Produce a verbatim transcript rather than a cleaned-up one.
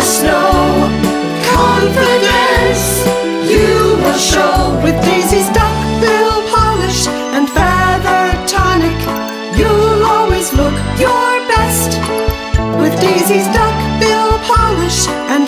snow. Confidence you will show. With Daisy's Duckbill Polish and Feather Tonic, you'll always look your best. With Daisy's Duckbill Polish and